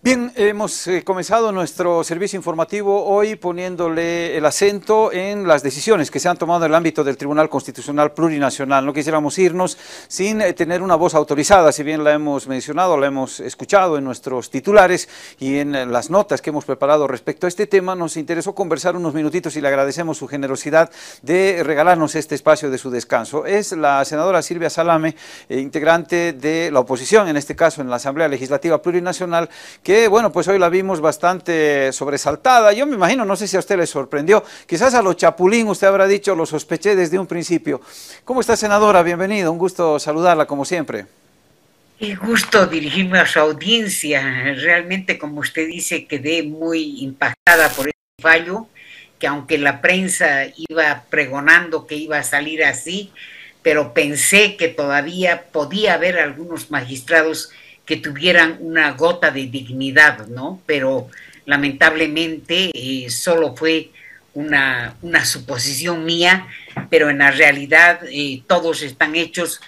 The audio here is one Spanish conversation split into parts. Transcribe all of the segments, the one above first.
Bien, hemos comenzado nuestro servicio informativo hoy poniéndole el acento en las decisiones que se han tomado en el ámbito del Tribunal Constitucional Plurinacional. No quisiéramos irnos sin tener una voz autorizada, si bien la hemos mencionado, la hemos escuchado en nuestros titulares y en las notas que hemos preparado respecto a este tema. Nos interesó conversar unos minutitos y le agradecemos su generosidad de regalarnos este espacio de su descanso. Es la senadora Silvia Salame, integrante de la oposición, en este caso en la Asamblea Legislativa Plurinacional, que bueno, pues hoy la vimos bastante sobresaltada. Yo me imagino, no sé si a usted le sorprendió, quizás a lo chapulín usted habrá dicho, lo sospeché desde un principio. ¿Cómo está, senadora? Bienvenida, un gusto saludarla como siempre. Qué gusto dirigirme a su audiencia. Realmente, como usted dice, quedé muy impactada por este fallo, que aunque la prensa iba pregonando que iba a salir así, pero pensé que todavía podía haber algunos magistrados que tuvieran una gota de dignidad, ¿no? Pero lamentablemente solo fue una suposición mía, pero en la realidad todos están hechos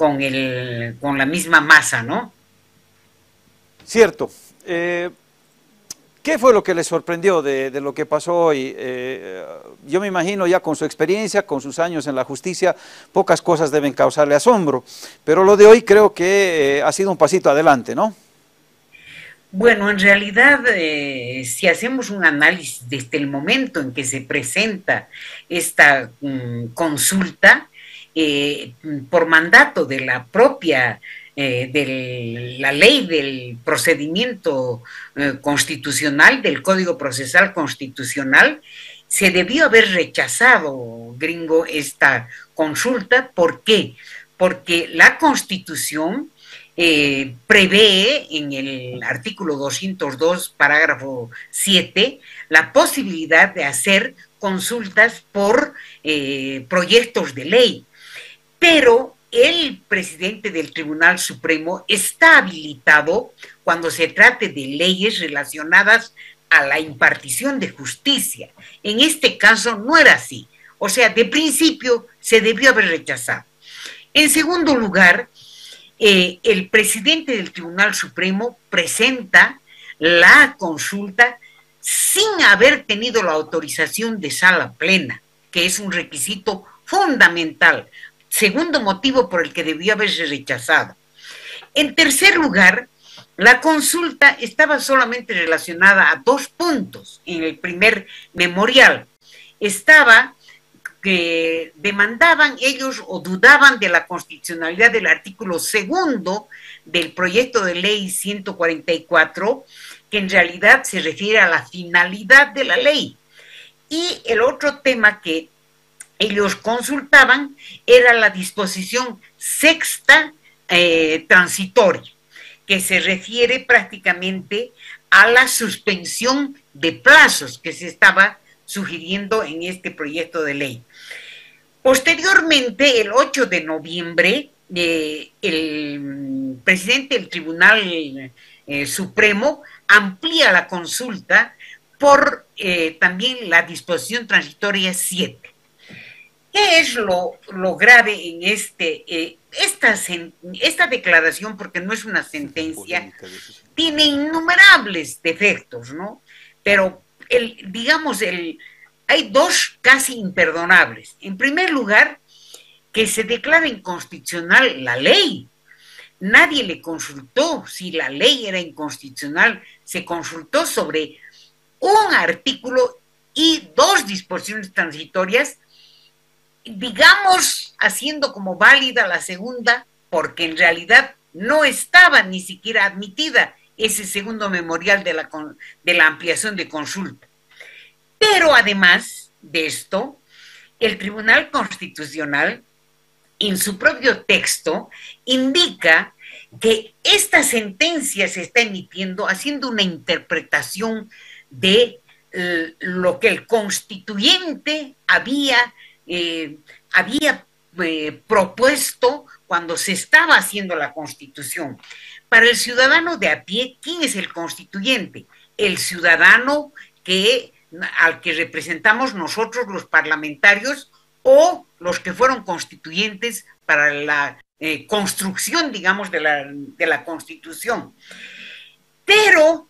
con la misma masa, ¿no? Cierto. ¿Qué fue lo que le sorprendió de lo que pasó hoy? Yo me imagino ya con su experiencia, con sus años en la justicia, pocas cosas deben causarle asombro, pero lo de hoy creo que ha sido un pasito adelante, ¿no? Bueno, en realidad, si hacemos un análisis desde el momento en que se presenta esta consulta, por mandato de la propia de la ley del procedimiento constitucional, del Código Procesal Constitucional, se debió haber rechazado, gringo, esta consulta. ¿Por qué? Porque la Constitución prevé en el artículo 202, parágrafo 7, la posibilidad de hacer consultas por proyectos de ley. Pero el presidente del Tribunal Supremo está habilitado cuando se trate de leyes relacionadas a la impartición de justicia. En este caso no era así. O sea, de principio se debió haber rechazado. En segundo lugar, el presidente del Tribunal Supremo presenta la consulta sin haber tenido la autorización de sala plena, que es un requisito fundamental. Segundo motivo por el que debió haberse rechazado. En tercer lugar, la consulta estaba solamente relacionada a 2 puntos en el primer memorial. Estaba que demandaban ellos o dudaban de la constitucionalidad del artículo 2 del proyecto de ley 144, que en realidad se refiere a la finalidad de la ley. Y el otro tema que ellos consultaban era la disposición sexta transitoria, que se refiere prácticamente a la suspensión de plazos que se estaba sugiriendo en este proyecto de ley. Posteriormente, el 8 de noviembre, el presidente del Tribunal Supremo amplía la consulta por también la disposición transitoria 7. ¿Qué es lo grave en esta declaración? Porque no es una sentencia, tiene innumerables defectos, ¿no? Pero, hay 2 casi imperdonables. En primer lugar, que se declara inconstitucional la ley. Nadie le consultó si la ley era inconstitucional, se consultó sobre un artículo y 2 disposiciones transitorias, digamos, haciendo como válida la segunda, porque en realidad no estaba ni siquiera admitida ese segundo memorial de la ampliación de consulta. Pero además de esto, el Tribunal Constitucional, en su propio texto, indica que esta sentencia se está emitiendo haciendo una interpretación de lo que el constituyente había propuesto cuando se estaba haciendo la Constitución. Para el ciudadano de a pie, ¿quién es el constituyente? El ciudadano al que representamos nosotros los parlamentarios o los que fueron constituyentes para la construcción, digamos, de la Constitución. Pero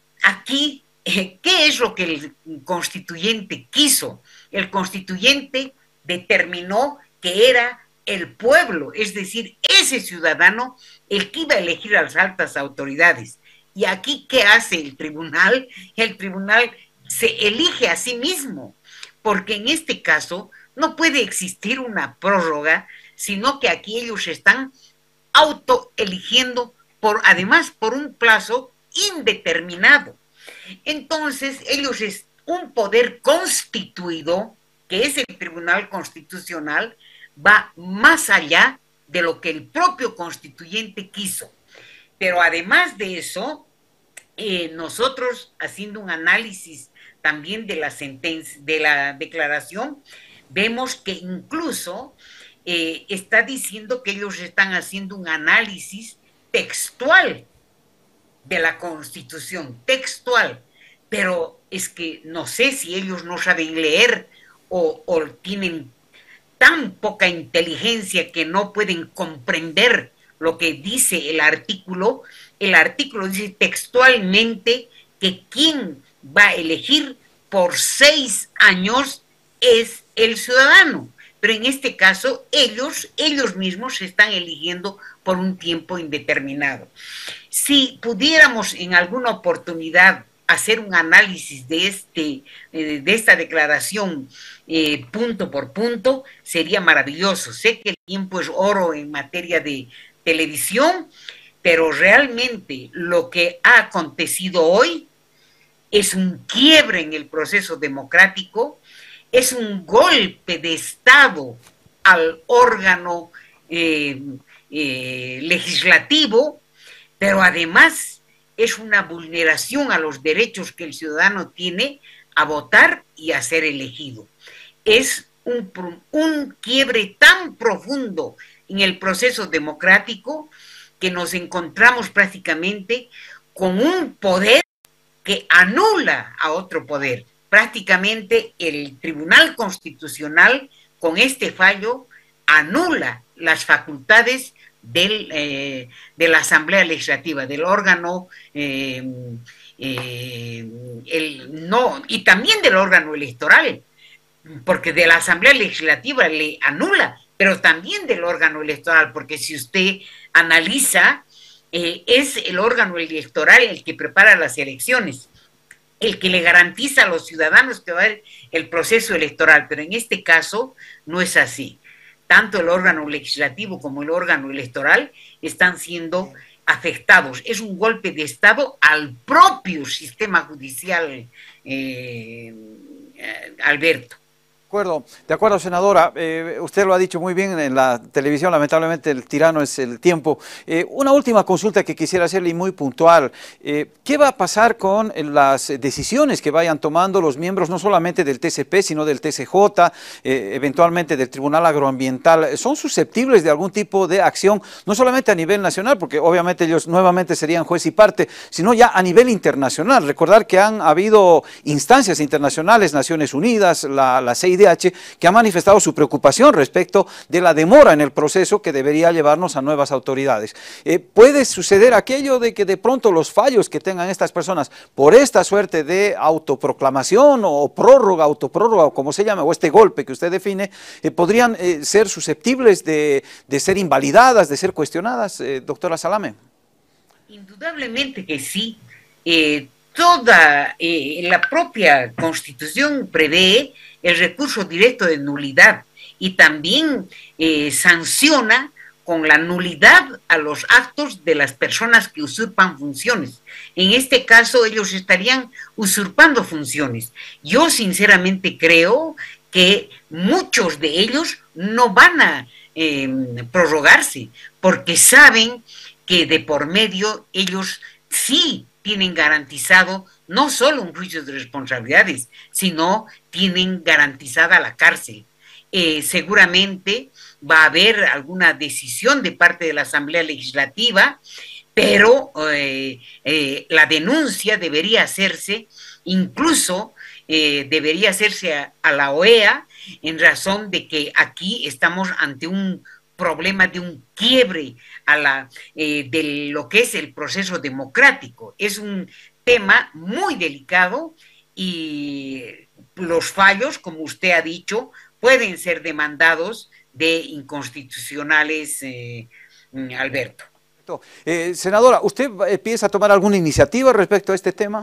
aquí, ¿qué es lo que el constituyente quiso? El constituyente determinó que era el pueblo, es decir, ese ciudadano el que iba a elegir a las altas autoridades. Y aquí, ¿qué hace el tribunal? El tribunal se elige a sí mismo, porque en este caso no puede existir una prórroga, sino que aquí ellos están autoeligiendo, además por un plazo indeterminado. Entonces, ellos es un poder constituido, que es el Tribunal Constitucional, va más allá de lo que el propio constituyente quiso. Pero además de eso, nosotros haciendo un análisis también de la sentencia, de la declaración, vemos que incluso está diciendo que ellos están haciendo un análisis textual de la Constitución, textual, pero es que no sé si ellos no saben leer o tienen tan poca inteligencia que no pueden comprender lo que dice el artículo. El artículo dice textualmente que quien va a elegir por 6 años es el ciudadano, pero en este caso ellos mismos se están eligiendo por un tiempo indeterminado. Si pudiéramos en alguna oportunidad hacer un análisis de esta declaración punto por punto, sería maravilloso. Sé que el tiempo es oro en materia de televisión, pero realmente lo que ha acontecido hoy es un quiebre en el proceso democrático, es un golpe de Estado al órgano legislativo, pero además es una vulneración a los derechos que el ciudadano tiene a votar y a ser elegido. Es un quiebre tan profundo en el proceso democrático que nos encontramos prácticamente con un poder que anula a otro poder. Prácticamente el Tribunal Constitucional con este fallo anula las facultades de la Asamblea Legislativa, del órgano, y también del órgano electoral, porque de la Asamblea Legislativa le anula, pero también del órgano electoral, porque si usted analiza, es el órgano electoral el que prepara las elecciones, el que le garantiza a los ciudadanos que va a haber el proceso electoral, pero en este caso no es así. Tanto el órgano legislativo como el órgano electoral están siendo afectados. Es un golpe de Estado al propio sistema judicial, Alberto. De acuerdo, senadora, usted lo ha dicho muy bien en la televisión, lamentablemente el tirano es el tiempo. Una última consulta que quisiera hacerle y muy puntual. ¿Qué va a pasar con las decisiones que vayan tomando los miembros, no solamente del TCP, sino del TCJ, eventualmente del Tribunal Agroambiental? ¿Son susceptibles de algún tipo de acción, no solamente a nivel nacional, porque obviamente ellos nuevamente serían juez y parte, sino ya a nivel internacional? Recordar que han habido instancias internacionales, Naciones Unidas, la CIDH, que ha manifestado su preocupación respecto de la demora en el proceso que debería llevarnos a nuevas autoridades. ¿Puede suceder aquello de que de pronto los fallos que tengan estas personas por esta suerte de autoproclamación o prórroga, autoprórroga o como se llama, o este golpe que usted define, podrían ser susceptibles de ser invalidadas, de ser cuestionadas, doctora Salamé? Indudablemente que sí. La propia Constitución prevé el recurso directo de nulidad y también sanciona con la nulidad a los actos de las personas que usurpan funciones. En este caso, ellos estarían usurpando funciones. Yo sinceramente creo que muchos de ellos no van a prorrogarse, porque saben que de por medio ellos sí tienen garantizado no solo un juicio de responsabilidades, sino tienen garantizada la cárcel. Seguramente va a haber alguna decisión de parte de la Asamblea Legislativa, pero la denuncia debería hacerse, incluso debería hacerse a la OEA, en razón de que aquí estamos ante un problema de un quiebre de lo que es el proceso democrático. Es un tema muy delicado y los fallos, como usted ha dicho, pueden ser demandados de inconstitucionales, Alberto. Senadora, ¿usted piensa tomar alguna iniciativa respecto a este tema?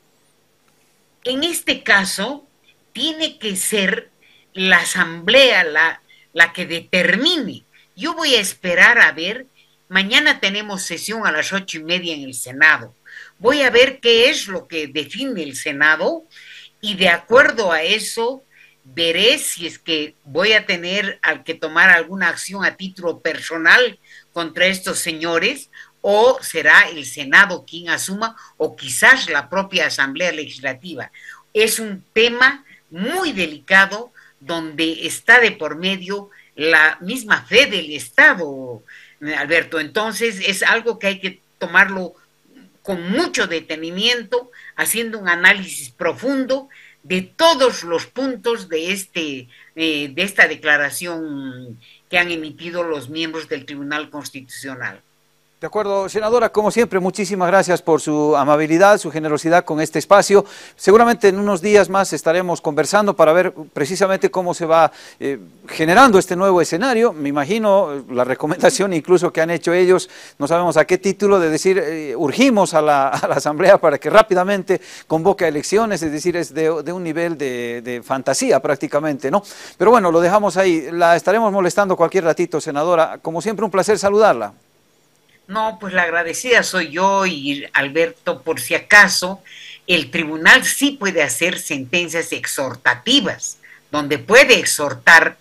En este caso, tiene que ser la asamblea la que determine. Yo voy a esperar a ver, mañana tenemos sesión a las 8:30 en el Senado. Voy a ver qué es lo que define el Senado y de acuerdo a eso veré si es que voy a tener que tomar alguna acción a título personal contra estos señores o será el Senado quien asuma o quizás la propia Asamblea Legislativa. Es un tema muy delicado donde está de por medio la misma fe del Estado, Alberto. Entonces es algo que hay que tomarlo con mucho detenimiento, haciendo un análisis profundo de todos los puntos de esta declaración que han emitido los miembros del Tribunal Constitucional. De acuerdo, senadora, como siempre, muchísimas gracias por su amabilidad, su generosidad con este espacio. Seguramente en unos días más estaremos conversando para ver precisamente cómo se va generando este nuevo escenario. Me imagino la recomendación incluso que han hecho ellos, no sabemos a qué título, de decir, urgimos a la Asamblea para que rápidamente convoque a elecciones, es decir, es de un nivel de fantasía prácticamente, ¿no? Pero bueno, lo dejamos ahí. La estaremos molestando cualquier ratito, senadora. Como siempre, un placer saludarla. No, pues la agradecida soy yo y Alberto, por si acaso, el tribunal sí puede hacer sentencias exhortativas, donde puede exhortar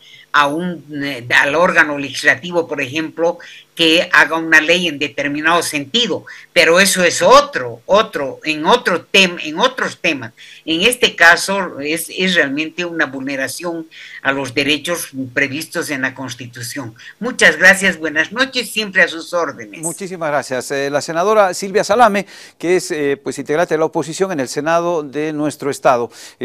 al órgano legislativo, por ejemplo, que haga una ley en determinado sentido, pero eso es en otros temas. En este caso es realmente una vulneración a los derechos previstos en la Constitución. Muchas gracias, buenas noches, siempre a sus órdenes. Muchísimas gracias. La senadora Silvia Salame, que es pues integrante de la oposición en el Senado de nuestro estado.